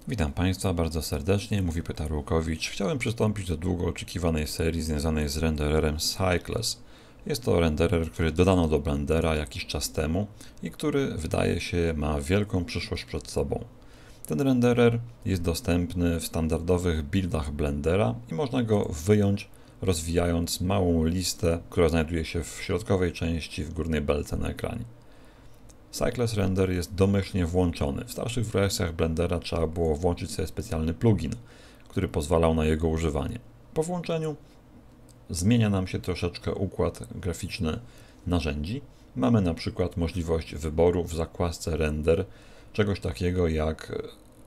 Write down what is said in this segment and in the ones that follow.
Witam Państwa bardzo serdecznie, mówi Piotr Łukowicz. Chciałem przystąpić do długo oczekiwanej serii związanej z rendererem Cycles. Jest to renderer, który dodano do Blendera jakiś czas temu i który wydaje się ma wielką przyszłość przed sobą. Ten renderer jest dostępny w standardowych buildach Blendera i można go wyjąć, rozwijając małą listę, która znajduje się w środkowej części w górnej belce na ekranie. Cycles Render jest domyślnie włączony. W starszych wersjach Blendera trzeba było włączyć sobie specjalny plugin, który pozwalał na jego używanie. Po włączeniu zmienia nam się troszeczkę układ graficzny narzędzi. Mamy na przykład możliwość wyboru w zakładce Render czegoś takiego jak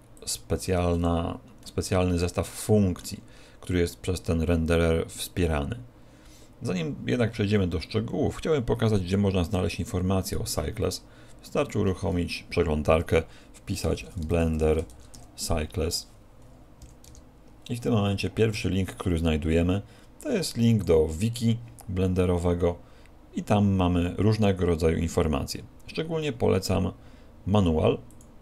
specjalny zestaw funkcji, który jest przez ten renderer wspierany. Zanim jednak przejdziemy do szczegółów, chciałem pokazać, gdzie można znaleźć informacje o Cycles. Wystarczy uruchomić przeglądarkę, wpisać Blender Cycles i w tym momencie pierwszy link, który znajdujemy, to jest link do wiki blenderowego i tam mamy różnego rodzaju informacje. Szczególnie polecam manual.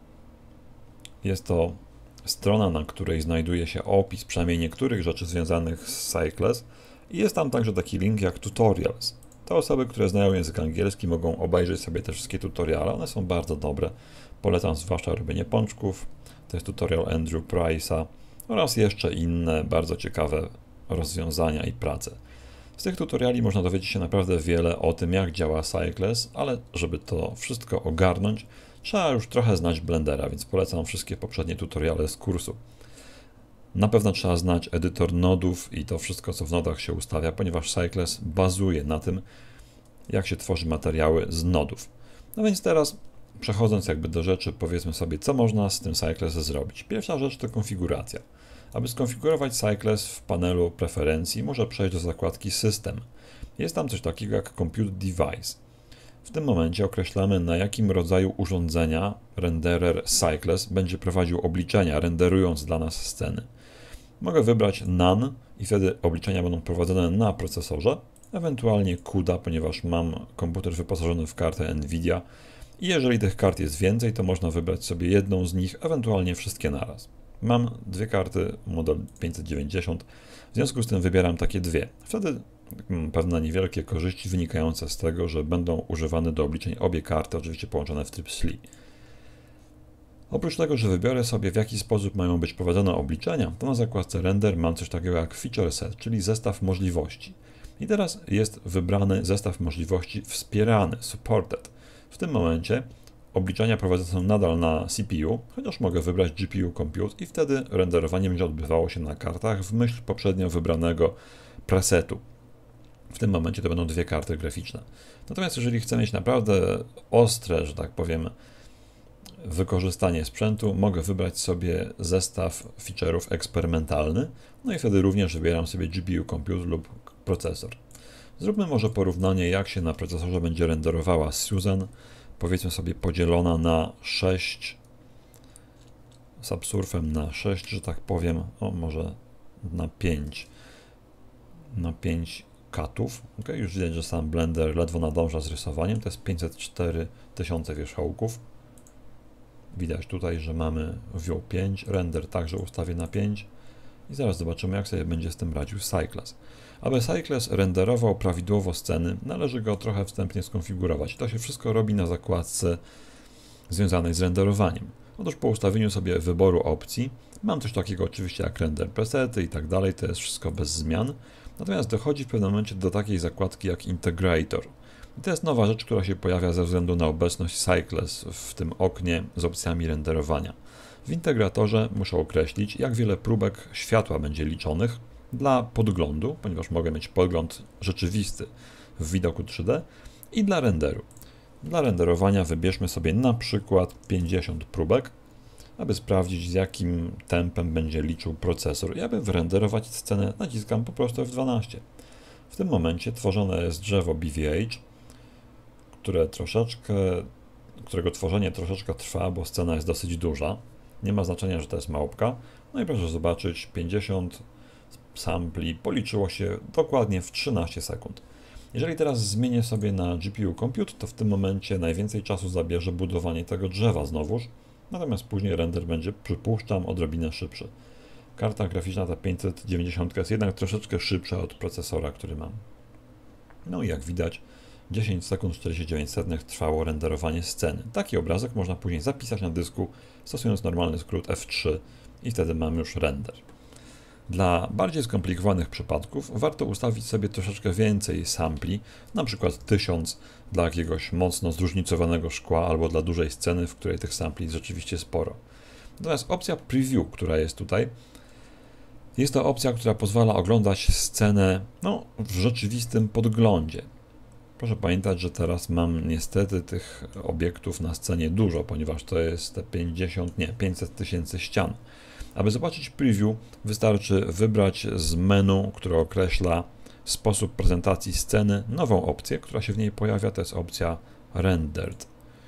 Jest to strona, na której znajduje się opis przynajmniej niektórych rzeczy związanych z Cycles i jest tam także taki link jak tutorials. Te osoby, które znają język angielski, mogą obejrzeć sobie te wszystkie tutoriale, one są bardzo dobre. Polecam zwłaszcza robienie pączków, to jest tutorial Andrew Price'a oraz jeszcze inne bardzo ciekawe rozwiązania i prace. Z tych tutoriali można dowiedzieć się naprawdę wiele o tym, jak działa Cycles, ale żeby to wszystko ogarnąć, trzeba już trochę znać Blendera, więc polecam wszystkie poprzednie tutoriale z kursu. Na pewno trzeba znać edytor nodów i to wszystko, co w nodach się ustawia, ponieważ Cycles bazuje na tym, jak się tworzy materiały z nodów. No więc teraz, przechodząc jakby do rzeczy, powiedzmy sobie, co można z tym Cycles zrobić. Pierwsza rzecz to konfiguracja. Aby skonfigurować Cycles w panelu preferencji, muszę przejść do zakładki System. Jest tam coś takiego jak Compute Device. W tym momencie określamy, na jakim rodzaju urządzenia renderer Cycles będzie prowadził obliczenia, renderując dla nas sceny. Mogę wybrać None i wtedy obliczenia będą prowadzone na procesorze, ewentualnie CUDA, ponieważ mam komputer wyposażony w kartę NVIDIA i jeżeli tych kart jest więcej, to można wybrać sobie jedną z nich, ewentualnie wszystkie naraz. Mam dwie karty, model 590, w związku z tym wybieram takie dwie. Wtedy mam pewne niewielkie korzyści wynikające z tego, że będą używane do obliczeń obie karty, oczywiście połączone w tryb SLI. Oprócz tego, że wybiorę sobie, w jaki sposób mają być prowadzone obliczenia, to na zakładce Render mam coś takiego jak Feature Set, czyli zestaw możliwości. I teraz jest wybrany zestaw możliwości wspierany, supported. W tym momencie obliczenia prowadzone są nadal na CPU, chociaż mogę wybrać GPU Compute i wtedy renderowanie będzie odbywało się na kartach w myśl poprzednio wybranego presetu. W tym momencie to będą dwie karty graficzne. Natomiast jeżeli chcę mieć naprawdę ostre, że tak powiem, wykorzystanie sprzętu, mogę wybrać sobie zestaw feature'ów eksperymentalny, no i wtedy również wybieram sobie GPU Compute lub procesor. Zróbmy może porównanie, jak się na procesorze będzie renderowała Susan, powiedzmy sobie podzielona na 6, subsurfem na 6, że tak powiem, może na 5 katów. Okay, już widać, że sam Blender ledwo nadąża z rysowaniem, to jest 504 tysiące wierzchołków. Widać tutaj, że mamy view 5, render także ustawię na 5 i zaraz zobaczymy, jak sobie będzie z tym radził Cycles. Aby Cycles renderował prawidłowo sceny, należy go trochę wstępnie skonfigurować. To się wszystko robi na zakładce związanej z renderowaniem. Otóż po ustawieniu sobie wyboru opcji, mam coś takiego oczywiście jak render presety i tak dalej, to jest wszystko bez zmian. Natomiast dochodzi w pewnym momencie do takiej zakładki jak Integrator. I to jest nowa rzecz, która się pojawia ze względu na obecność Cycles w tym oknie z opcjami renderowania. W integratorze muszę określić, jak wiele próbek światła będzie liczonych dla podglądu, ponieważ mogę mieć podgląd rzeczywisty w widoku 3D i dla renderu. Dla renderowania wybierzmy sobie na przykład 50 próbek, aby sprawdzić, z jakim tempem będzie liczył procesor. I aby wyrenderować scenę, naciskam po prostu F12. W tym momencie tworzone jest drzewo BVH, którego tworzenie troszeczkę trwa, bo scena jest dosyć duża. Nie ma znaczenia, że to jest małpka. No i proszę zobaczyć, 50 sampli policzyło się dokładnie w 13 sekund. Jeżeli teraz zmienię sobie na GPU Compute, to w tym momencie najwięcej czasu zabierze budowanie tego drzewa znowuż, natomiast później render będzie, przypuszczam, odrobinę szybszy. Karta graficzna ta 590 jest jednak troszeczkę szybsza od procesora, który mam. No i jak widać, 10 sekund 49 trwało renderowanie sceny. Taki obrazek można później zapisać na dysku, stosując normalny skrót F3 i wtedy mamy już render. Dla bardziej skomplikowanych przypadków warto ustawić sobie troszeczkę więcej sampli, na przykład 1000 dla jakiegoś mocno zróżnicowanego szkła albo dla dużej sceny, w której tych sampli jest rzeczywiście sporo. Natomiast opcja Preview, która jest tutaj, jest to opcja, która pozwala oglądać scenę w rzeczywistym podglądzie. Proszę pamiętać, że teraz mam niestety tych obiektów na scenie dużo, ponieważ to jest te 500 tysięcy ścian. Aby zobaczyć preview, wystarczy wybrać z menu, które określa sposób prezentacji sceny, nową opcję, która się w niej pojawia, to jest opcja Rendered.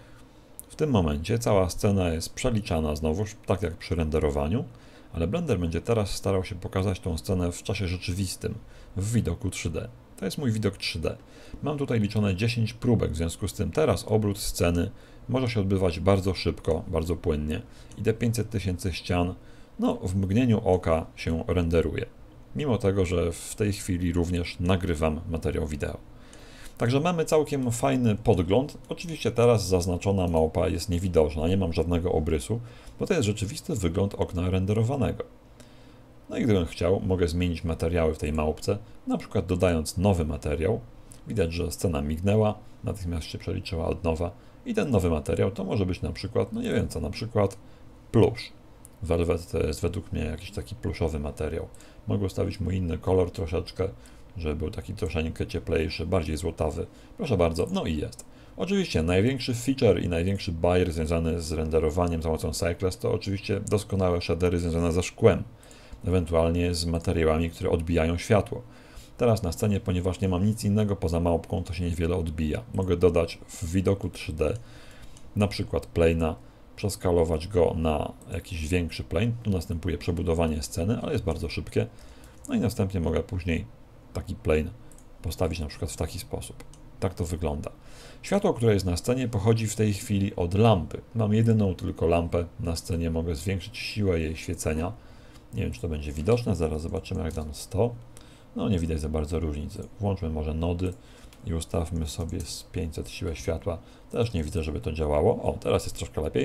W tym momencie cała scena jest przeliczana znowuż, tak jak przy renderowaniu, ale Blender będzie teraz starał się pokazać tą scenę w czasie rzeczywistym, w widoku 3D. To jest mój widok 3D. Mam tutaj liczone 10 próbek, w związku z tym teraz obrót sceny może się odbywać bardzo szybko, bardzo płynnie i te 500 tysięcy ścian w mgnieniu oka się renderuje. Mimo tego, że w tej chwili również nagrywam materiał wideo. Także mamy całkiem fajny podgląd. Oczywiście teraz zaznaczona małpa jest niewidoczna, nie mam żadnego obrysu, bo to jest rzeczywisty wygląd okna renderowanego. No i gdybym chciał, mogę zmienić materiały w tej małpce, na przykład dodając nowy materiał. Widać, że scena mignęła, natychmiast się przeliczyła od nowa i ten nowy materiał to może być na przykład, nie wiem co, na przykład plusz. Velvet to jest według mnie jakiś taki pluszowy materiał. Mogę ustawić mu inny kolor troszeczkę, żeby był taki troszeczkę cieplejszy, bardziej złotawy. Proszę bardzo, no i jest. Oczywiście największy feature i największy bajer związany z renderowaniem za pomocą Cycles to oczywiście doskonałe shadery związane ze szkłem, ewentualnie z materiałami, które odbijają światło. Teraz na scenie, ponieważ nie mam nic innego poza małpką, to się niewiele odbija. Mogę dodać w widoku 3D na przykład plane'a, przeskalować go na jakiś większy plane. Tu następuje przebudowanie sceny, ale jest bardzo szybkie. No i następnie mogę później taki plane postawić na przykład w taki sposób. Tak to wygląda. Światło, które jest na scenie, pochodzi w tej chwili od lampy. Mam jedyną tylko lampę na scenie, mogę zwiększyć siłę jej świecenia. Nie wiem, czy to będzie widoczne, zaraz zobaczymy, jak dam 100. No nie widać za bardzo różnicy. Włączmy może nody i ustawmy sobie z 500 siłę światła. Też nie widzę, żeby to działało. O, teraz jest troszkę lepiej.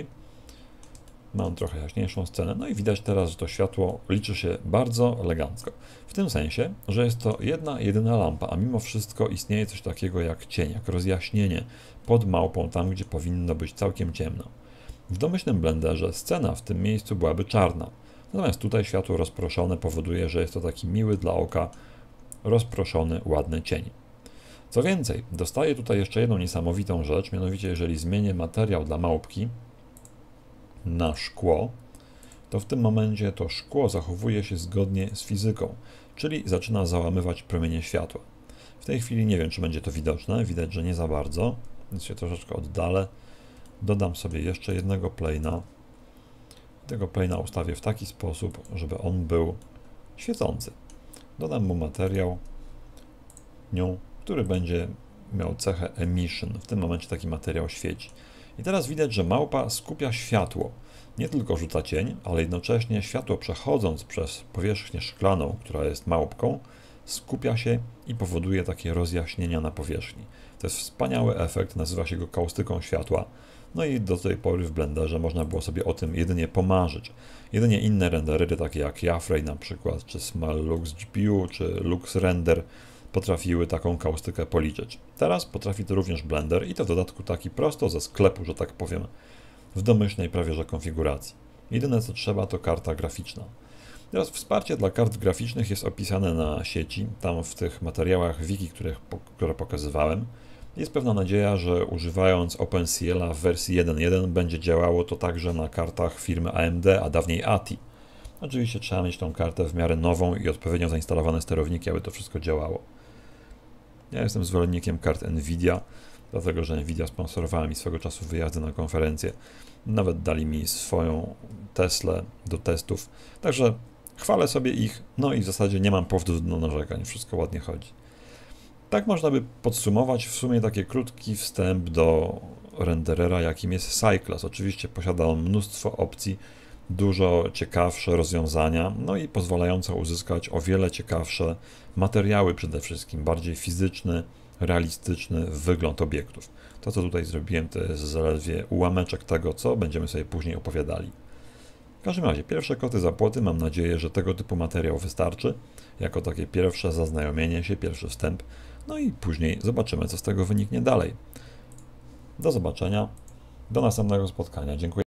Mam trochę jaśniejszą scenę. No i widać teraz, że to światło liczy się bardzo elegancko. W tym sensie, że jest to jedna, jedyna lampa, a mimo wszystko istnieje coś takiego jak cień, jak rozjaśnienie pod małpą, tam gdzie powinno być całkiem ciemno. W domyślnym blenderze scena w tym miejscu byłaby czarna. Natomiast tutaj światło rozproszone powoduje, że jest to taki miły dla oka, rozproszony, ładny cień. Co więcej, dostaję tutaj jeszcze jedną niesamowitą rzecz, mianowicie jeżeli zmienię materiał dla małpki na szkło, to w tym momencie to szkło zachowuje się zgodnie z fizyką, czyli zaczyna załamywać promienie światła. W tej chwili nie wiem, czy będzie to widoczne, widać, że nie za bardzo, więc się troszeczkę oddalę. Dodam sobie jeszcze jednego plane'a. Tego plane'a ustawię w taki sposób, żeby on był świecący. Dodam mu materiał, który będzie miał cechę emission. W tym momencie taki materiał świeci. I teraz widać, że małpa skupia światło. Nie tylko rzuca cień, ale jednocześnie światło przechodząc przez powierzchnię szklaną, która jest małpką, skupia się i powoduje takie rozjaśnienia na powierzchni. To jest wspaniały efekt, nazywa się go kaustyką światła. No i do tej pory w Blenderze można było sobie o tym jedynie pomarzyć. Jedynie inne renderery, takie jak Yafrey na przykład, czy Small Lux GPU, czy Lux Render, potrafiły taką kaustykę policzyć. Teraz potrafi to również Blender i to w dodatku taki prosto ze sklepu, że tak powiem, w domyślnej prawie że konfiguracji. Jedyne co trzeba to karta graficzna. Teraz wsparcie dla kart graficznych jest opisane na sieci, tam w tych materiałach wiki, które pokazywałem. Jest pewna nadzieja, że używając OpenCL w wersji 1.1 będzie działało to także na kartach firmy AMD, a dawniej ATI. Oczywiście trzeba mieć tą kartę w miarę nową i odpowiednio zainstalowane sterowniki, aby to wszystko działało. Ja jestem zwolennikiem kart Nvidia, dlatego że Nvidia sponsorowała mi swego czasu wyjazdy na konferencje. Nawet dali mi swoją Teslę do testów. Także chwalę sobie ich, no i w zasadzie nie mam powodów do narzekań, wszystko ładnie chodzi. Tak można by podsumować w sumie taki krótki wstęp do renderera, jakim jest Cycles. Oczywiście posiada on mnóstwo opcji, dużo ciekawsze rozwiązania, no i pozwalające uzyskać o wiele ciekawsze materiały przede wszystkim, bardziej fizyczny, realistyczny wygląd obiektów. To, co tutaj zrobiłem, to jest zaledwie ułameczek tego, co będziemy sobie później opowiadali. W każdym razie, pierwsze koty za płoty, mam nadzieję, że tego typu materiał wystarczy, jako takie pierwsze zaznajomienie się, pierwszy wstęp, no i później zobaczymy, co z tego wyniknie dalej. Do zobaczenia, do następnego spotkania. Dziękuję.